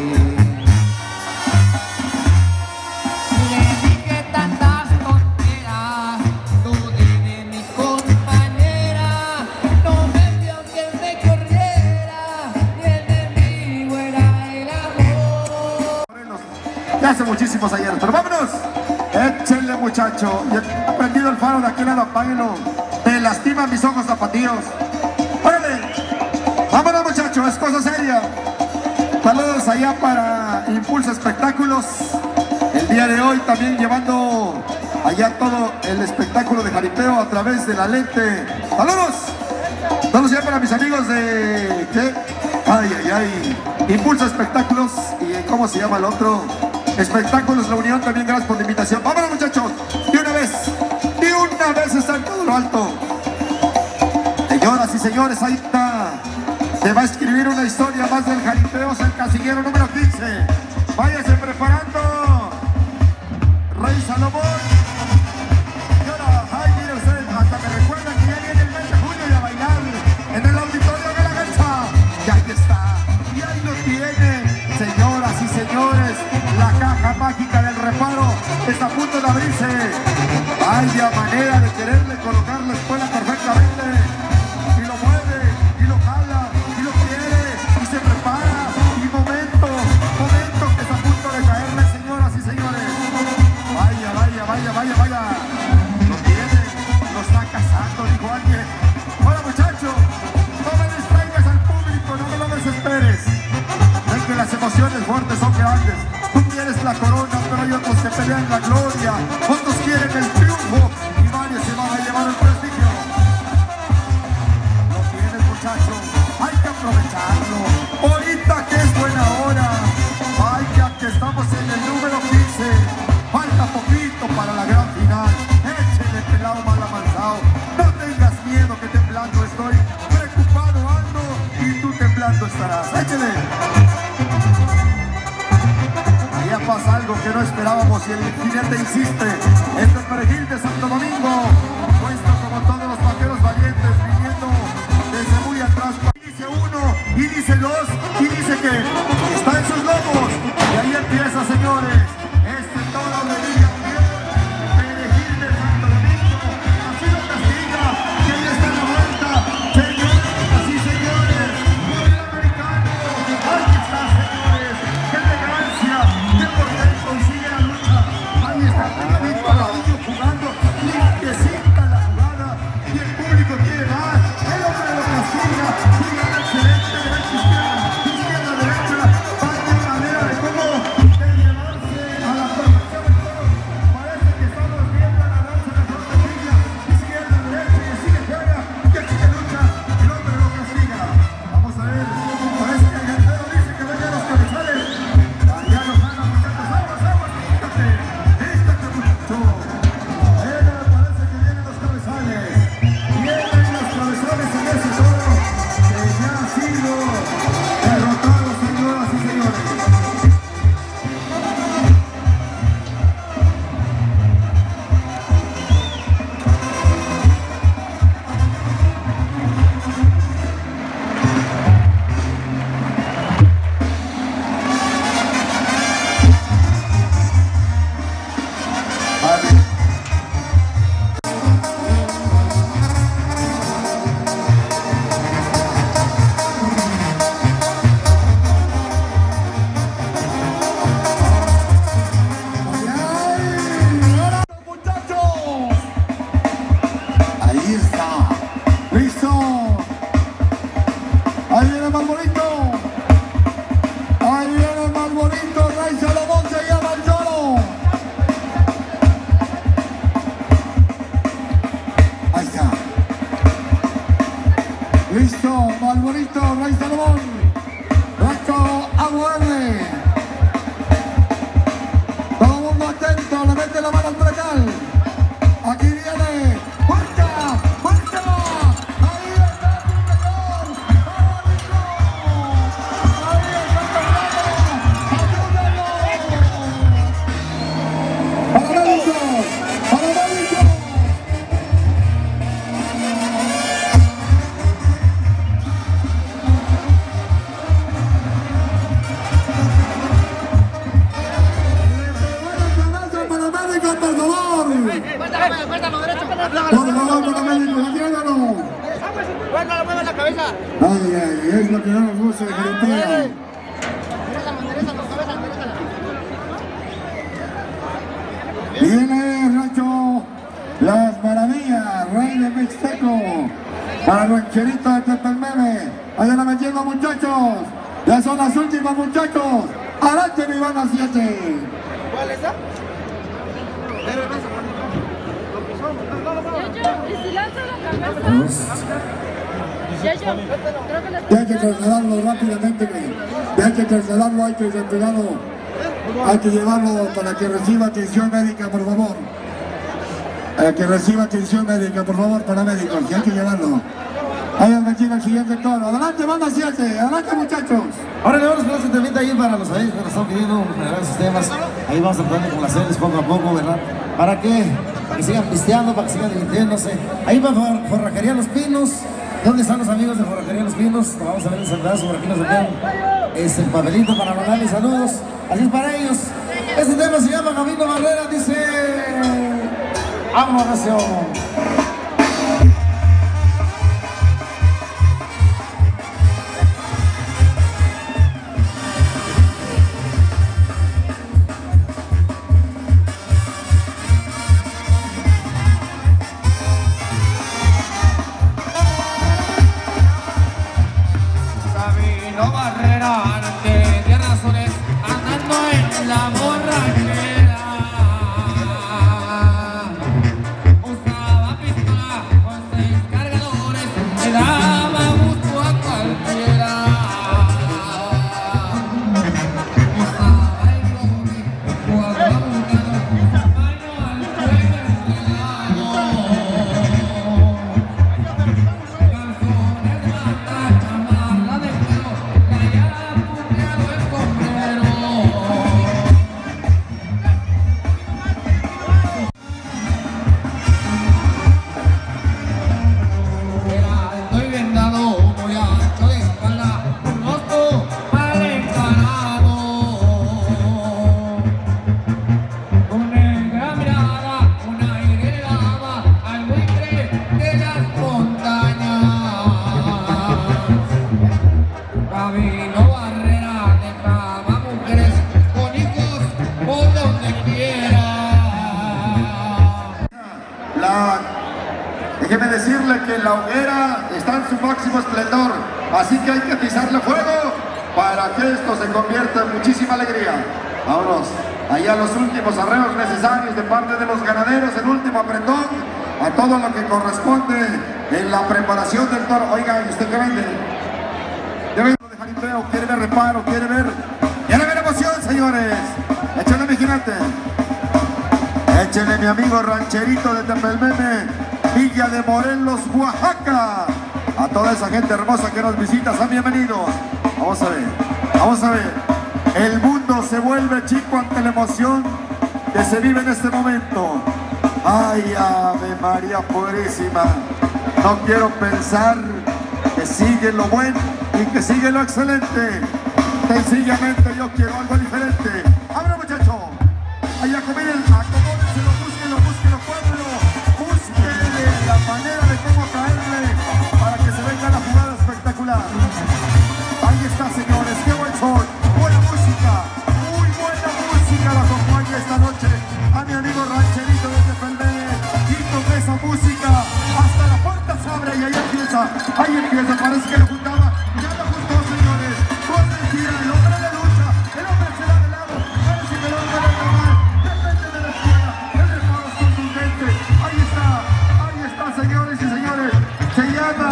Le dije tantas tonteras, dudé de mi compañera, no me vio que me corriera, mi enemigo era el amor. Ya hace muchísimos ayer, pero vámonos. Échenle, muchacho. Ya he prendido el faro de aquel lado, apáguenlo. Me lastiman mis ojos zapatillos. ¡Órale! Vámonos, muchachos, es cosa seria. Saludos allá para Impulso Espectáculos. El día de hoy también llevando allá todo el espectáculo de jaripeo a través de la lente. ¡Saludos! Saludos ya para mis amigos de... ¿qué? Ay, ay, ay. Impulso Espectáculos. ¿Y cómo se llama el otro? Espectáculos La Unión, también gracias por la invitación. ¡Vámonos, muchachos! De una vez, de una vez está en todo lo alto. Señoras y señores, ahí está. Se va a escribir una historia más del jaripeo, es el casillero número quince. Váyase preparando. Rey Salomón. Y ahora, Hay de manera de quererle colocar la espuela perfectamente. Y lo mueve, y lo jala, y lo quiere, y se prepara. Y momento, momento que está a punto de caerle, señoras y señores. Vaya, vaya, vaya, vaya, vaya. Lo tiene, lo está cazando, dijo alguien. Hola muchacho, no me distraigas al público, no me lo desesperes. Ven que las emociones fuertes son grandes. Tú quieres la corona, pero hay otros que pelean la gloria. Otros quieren el triunfo y varios se van a llevar el prestigio. Lo tienes muchacho, hay que aprovecharlo. Ahorita que es buena hora. Vaya que estamos en el número quince. Falta poquito para la gran final. Échele pelado mal avanzado. No tengas miedo que temblando estoy. Preocupado ando y tú temblando estarás. Échele. Allá pasa algo que no esperábamos y el jinete insiste. Este es Perejil de Santo Domingo. Puesto como todos los vaqueros valientes, viniendo desde muy atrás. Y dice uno, y dice dos, y dice que está en sus lomos. Y ahí empieza, señores. Este toro de Villa Perejil de Santo Domingo. Así lo castiga. Y ahí está la vuelta. Señores, así señores. Por el americano. Ahí está, señores. ¡Qué elegancia! ¡Qué portento! Y sigue la lucha. Ahí está David Paladillo jugando. Limpiecita la jugada. Y el público quiere más. El hombre lo castiga. Y gana excelente. Derecha, izquierda. Izquierda, derecha. Va de manera de cómo de llevarse a la perfección del toro. Parece que estamos viendo a la danza de Tortilla. Izquierda, derecha. Y sigue juega. Y aquí se lucha. El hombre lo castiga. Vamos a ver. Parece que el gantero dice que vengan los cabezales. Allá los gana, muchachos. Aguas, aguas. Fíjate. Fíjate, muchacho. Era, parece que vienen los cabezales. Vienen los cabezales en ese toro que ya ha sido derrotado, señoras y señores. Muchachos, ahí está, listo, ahí viene el más bonito, ahí viene el más bonito, Rey Salomón se llama el toro, ahí está, listo, más bonito, Rey Salomón, Racho Aguarde. Todo el mundo atento, le mete la mano al precal. Aquí viene, ¡fuerza! ¡Fuerza! Ahí está el señor. Ahí está el ¡ayúdalo! ¡Paramédico! ¡Paramédico! Paramédico, por favor. Por favor, paramédico, atiéndalo. Bueno, mueve la cabeza. Ay, ay, es lo que no nos gusta de Jerepea. Viene Rancho Las Maravillas, Rey de Mixteco, para Rancherito de Tepelmeme. Allá la metiendo, muchachos. Ya son las últimas, muchachos. Adelante, mi van a siete. ¿Cuál es esa? ¿Y si lanza la cabeza? Ya, yo creo que la Ya hay que trasladarlo rápidamente, güey. Ya hay que trasladarlo, hay que retirarlo. Hay que llevarlo para que reciba atención médica, por favor. Para que reciba atención médica, por favor, paramédicos. Y hay que llevarlo. Ahí al vecino el siguiente toro. Adelante, banda siete. Adelante, muchachos. Ahora le vamos a poner interventa ahí para los amigos que nos están pidiendo generar esos temas. Ahí vamos a poner con las series poco a poco, ¿verdad? ¿Para qué? Para que sigan pisteando, para que sigan divirtiéndose. Ahí va For Forrajería Los Pinos. ¿Dónde están los amigos de Forrajería Los Pinos? Nos vamos a ver el saludazo, por aquí nos envían este papelito para mandarles saludos. Así es para ellos. Este tema se llama Camino Barrera, dice... Vámonos, recio. Sabino Barrera, de Tierra Azules, andando en la borrachera. Usaba pistola con seis cargadores, le daba gusto a cualquiera. Usaba el globo, jugaba buscando, mano al cuello entregado. Calzones, bata, chamarra de cuero, traía punteado el sombrero. Era alto y bien dado, muy ancho de espalda, un rostro mal encarado. Con negra mirada, un aire le daba al buitre de las montañas. Sabino Barrera dejaba mujeres con hijos por donde quiera. La, déjeme decirle que la hoguera está en su máximo esplendor, así que hay que pisarle fuego para que esto se convierta en muchísima alegría. Vámonos, allá los últimos arreos necesarios de parte de los ganaderos, el último apretón a todo lo que corresponde en la preparación del toro. Oiga, ¿y usted qué vende? Debe de jaripeo, quiere ver reparo, quiere ver, quiere ver emoción, señores. Échenle, mi jinete. Échenle, mi amigo rancherito de Tepelmeme, Villa de Morelos, Oaxaca. A toda esa gente hermosa que nos visita, sean bienvenidos. Vamos a ver, vamos a ver. El mundo se vuelve chico ante la emoción que se vive en este momento. Ay, Ave María Purísima. No quiero pensar que sigue lo bueno y que sigue lo excelente. Sencillamente yo quiero algo diferente. ¡Abra, muchacho! Allá comienzan, acomódenselo, búsquenlo, búsquenlo, cuéntelo. Búsquenle la manera de cómo caerle para que se venga la jugada espectacular. Ahí está, señores, qué buen sol, buena música, muy buena música la acompaña esta noche a mi amigo rancherito de Tepelmeme. Y con esa música hasta la puerta se abre y ahí empieza, ahí empieza, parece que lo juntaba, ya lo juntó, señores. Corre, tira, el hombre de lucha, el hombre se da de lado, parece que el hombre de tomar, depende de la escuela, el reparo es contundente. Ahí está, ahí está, señores y señores, se llama,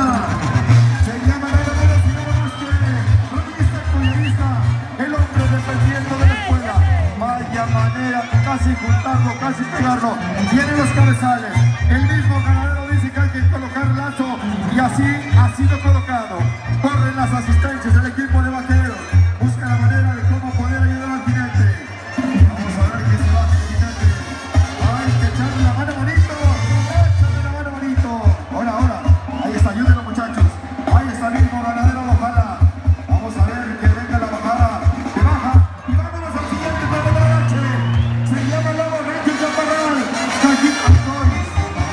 se llama nada menos y nada más que Rodríguez Collarista, el hombre dependiendo de la escuela. Vaya manera, casi juntarlo, casi pegarlo. Tiene los cabezales, el mismo ganadero dice que hay que colocar el lazo y así ha sido colocado. Corren las asistencias del equipo de vaqueros, busca la manera de cómo poder ayudar al jinete. Vamos a ver qué se va a hacer el jinete. Hay que echarle la mano bonito, échale la mano bonito. Ahora, ahora, ahí está, ayúdenlo, muchachos. Ahí está el mismo ganadero, ojalá. Vamos a ver que venga la bajada, que baja y vámonos al siguiente para la noche. Se llama Lobo Rancho Chaparral, Cajín Antonis.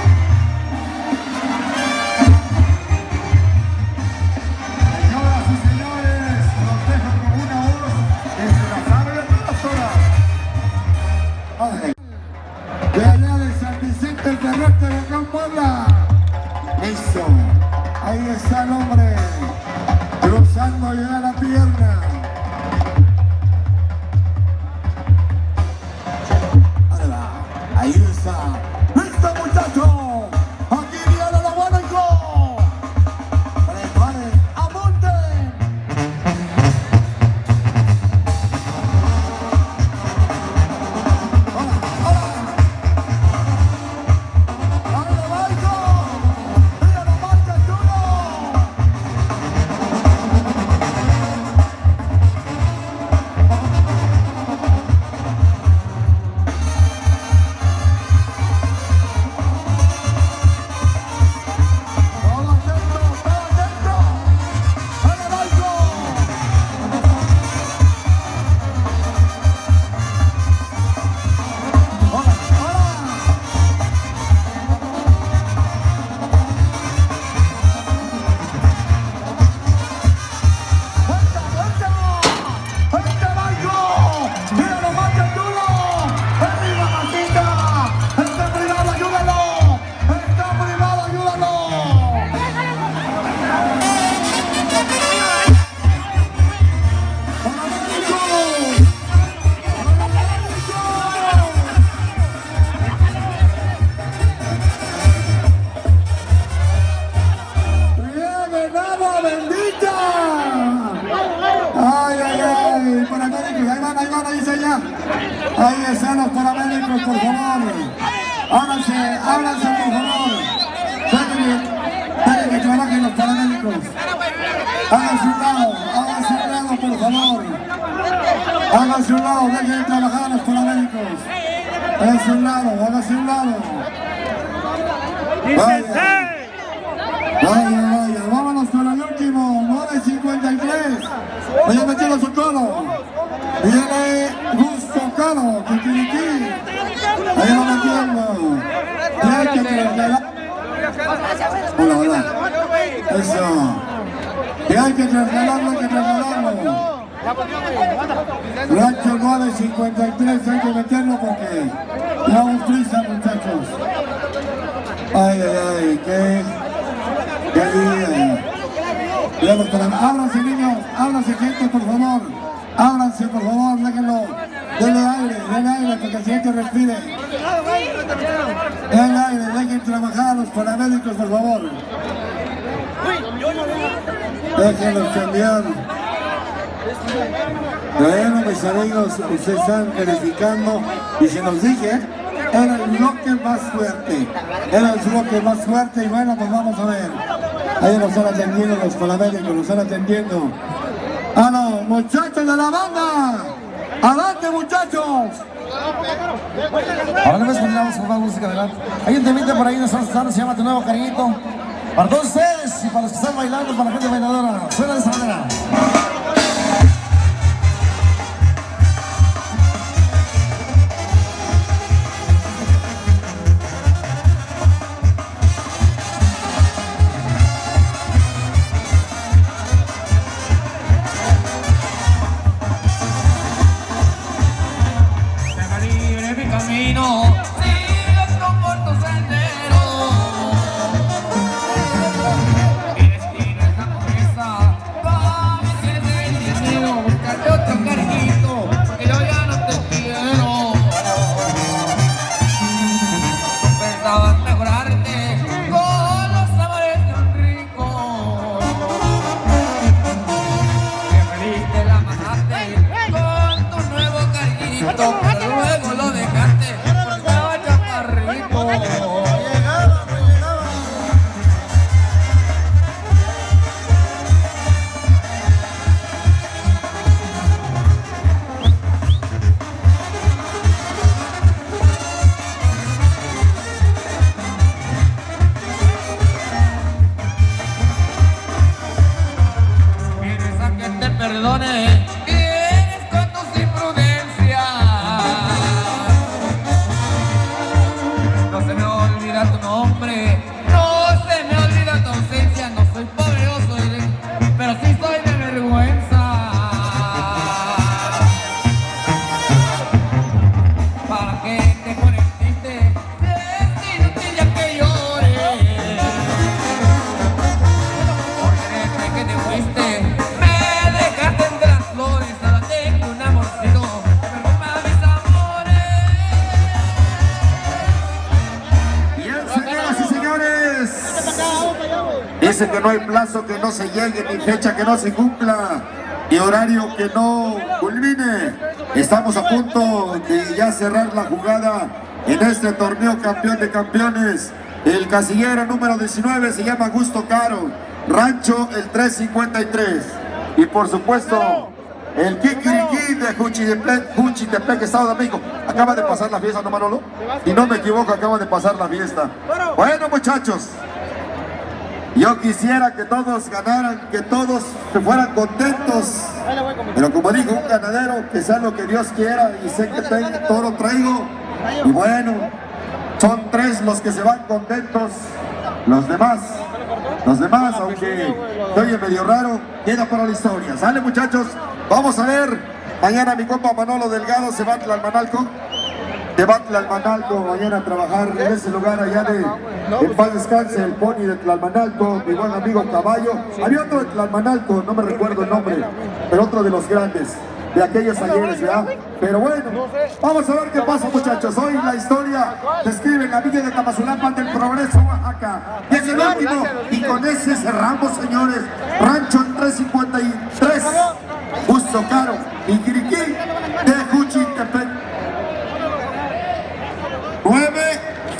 Señoras y señores, los dejo con una voz desde la sabe de todas horas. De allá de San Vicente el Terrestre de Gran Puebla. Eso, ahí está el hombre, cruzando ya la pierna. Ahí va, ahí está. ¡Listo, muchacho! Aquí viene lo bueno y go. Preparen, apunten. ¡Hola, hola! ¡Dale, Marco! ¡Mira la marca, chulo! gana, dice ella. Ahí están los paramédicos, por favor. Háganse, háganse, por favor. Dejen que trabajen los paramédicos. Háganse un lado, háganse un lado, por favor. Háganse un lado, dejen trabajar a los paramédicos. Háganse un lado, háganse un lado. Vaya, vaya, vaya, vámonos con el último, nueve cincuenta y tres. Voy a meter a su coro. Viene Gusto Caro, Kikiriki. Ahí va metiendo. Y hay que trasladar. Hola, hola. Eso. Y hay que trasladarlo, hay que trasladarlo. Rancho nueve cincuenta y tres, hay que meterlo porque llevamos prisa, muchachos. Ay, ay, ay, qué, qué día. Cuidado para... Ábranse, niños, ábranse, gente, por favor. Ábranse, por favor, déjenlo. Denle aire, denle aire para que el siguiente respire. Denle aire, dejen trabajar a los paramédicos, por favor. Déjenlos cambiar. Bueno, mis amigos, ustedes están verificando y se nos dije, era el bloque más fuerte, era el bloque más fuerte y bueno, pues vamos a ver. Ahí nos están atendiendo los paramédicos, nos están atendiendo. ¡Ah, no! ¡Muchachos de la banda! ¡Adelante, muchachos! Ahora les pondremos con más música adelante. Hay un temita por ahí, nos están, se llama Tu Nuevo Cariñito. Para todos ustedes y para los que están bailando, para la gente bailadora. Suena de esta manera. Dice que no hay plazo que no se llegue, ni fecha que no se cumpla, ni horario que no culmine. Estamos a punto de ya cerrar la jugada en este torneo campeón de campeones. El casillero número diecinueve se llama Gusto Caro, Rancho el tres cincuenta y tres. Y por supuesto, el Kikiriki de Juchitepec, Juchitepec, Estado de México. Acaba de pasar la fiesta, ¿no, Manolo? Y no me equivoco, acaba de pasar la fiesta. Bueno, muchachos, yo quisiera que todos ganaran, que todos se fueran contentos. Pero como dijo un ganadero, que sea lo que Dios quiera. Y sé que tengo, toro traigo. Y bueno, son tres los que se van contentos. Los demás, los demás, aunque se oye medio raro, queda para la historia. ¿Sale, muchachos? Vamos a ver. Mañana mi compa Manolo Delgado se va a Tlalmanalco. De Tlalmanalco, mañana a trabajar en ese lugar allá de, en paz descanse, el Pony de Tlalmanalco, mi buen amigo Caballo. Había otro de Tlalmanalco, no me recuerdo el nombre, pero otro de los grandes, de aquellos ayeres, ¿verdad? Pero bueno, vamos a ver qué pasa, muchachos. Hoy la historia describe la villa de Tamazulapan del Progreso, Oaxaca. Y es el último, y con ese cerramos, señores. Rancho tres cincuenta y tres, Gusto Caro, y Kikiriki de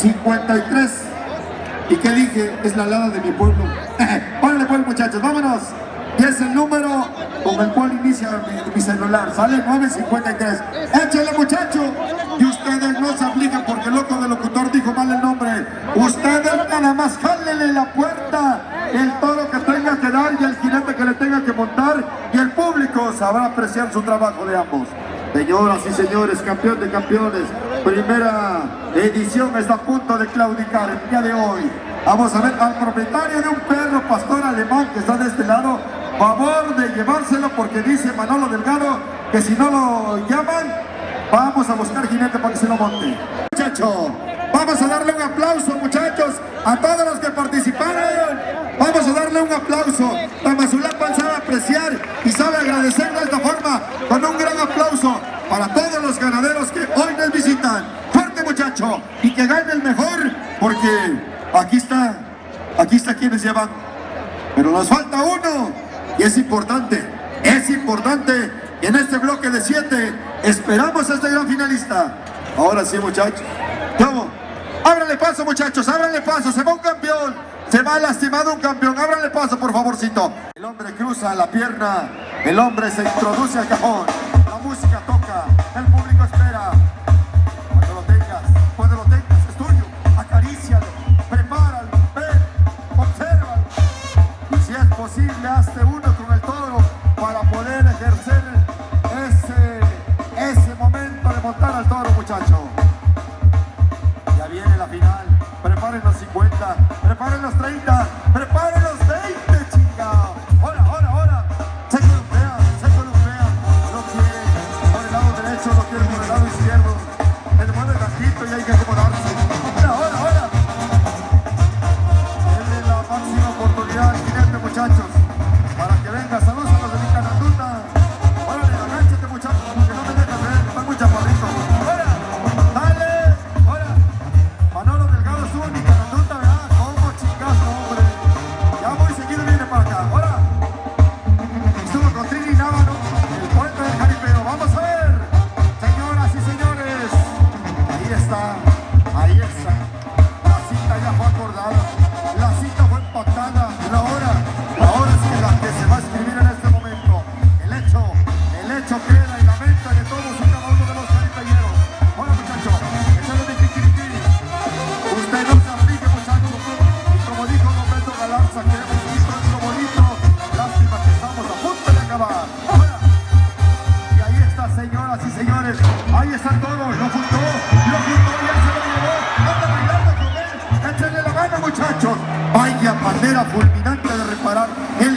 cincuenta y tres. ¿Y qué dije? Es la alada de mi pueblo. Órale pues muchachos, vámonos. Y es el número con el cual inicia mi, mi celular. Sale nueve cincuenta y tres. Échale muchachos. Y ustedes no se apliquen porque el loco del locutor dijo mal el nombre. Ustedes nada más jálenle la puerta. El toro que tenga que dar y el jinete que le tenga que montar. Y el público sabrá apreciar su trabajo de ambos. Señoras y señores, campeón de campeones, primera edición está a punto de claudicar el día de hoy. Vamos a ver al propietario de un perro pastor alemán que está de este lado, favor de llevárselo porque dice Manolo Delgado que si no lo llaman, vamos a buscar jinete para que se lo monte. Muchachos, vamos a darle un aplauso muchachos a todos los que participaron. Vamos a darle un aplauso. Tamazulapa sabe apreciar y sabe agradecer de esta forma con un gran aplauso para todos los ganaderos que hoy nos visitan. Fuerte muchacho y que gane el mejor porque aquí está, aquí está quienes llevan. Pero nos falta uno y es importante, es importante que en este bloque de siete esperamos a este gran finalista. Ahora sí muchachos, ¿cómo? Ábranle paso muchachos, ábranle paso, se va un campeón. Se va lastimado un campeón, ábranle paso por favorcito. El hombre cruza la pierna, el hombre se introduce al cajón, la música toca, el público espera. Cuando lo tengas, cuando lo tengas, es tuyo, acarícialo, prepáralo, ven, obsérvalo. Y si es posible, hazte uno con el toro para poder ejercer ese, ese momento de montar al toro, muchacho. Ya viene la final. Preparen los cincuenta, preparen los treinta, preparen los veinte, chingado. Ahora, ahora, ahora. Se golpea, se golpea. Lo quiere por el lado derecho, lo quiere por el lado izquierdo. El mueve tantito y hay que acomodarse. Ahora, ahora, ahora. Denle la máxima oportunidad al jinete, muchachos. Para que venga, saludos a los de mi cananduta. Órale, agánchate, muchachos, porque no me dejas ver, están muy chaparritos. Ahora, dale, ahora. Manolo Delgado estuvo en mi cananduta, ¿verdad? ¿Cómo chingazo, hombre? Ya muy seguido viene para acá. Ahora, estuvo con Trini Nábano, el puente del jaripeo. Vamos a ver, señoras y señores. Ahí está, ahí está. La cita ya fue acordada, la cita fue impactada. La hora, la hora es que la que se va a escribir en este momento. El hecho, el hecho queda en la mente de todos y cada uno de los jaripeyeros. Ahora, muchachos, échale de kikiriki. Usted no se aplique, muchachos. Y como dijo Don Beto Galarza, queremos visto esto bonito. Lástima que estamos a punto de acabar. Ahora, y ahí está, señoras y señores. Ahí está todo. Lo juntó, lo juntó, ya se lo llevó. Anda bailando con él. Échenle la mano, muchachos. Vaya manera fulminante de reparar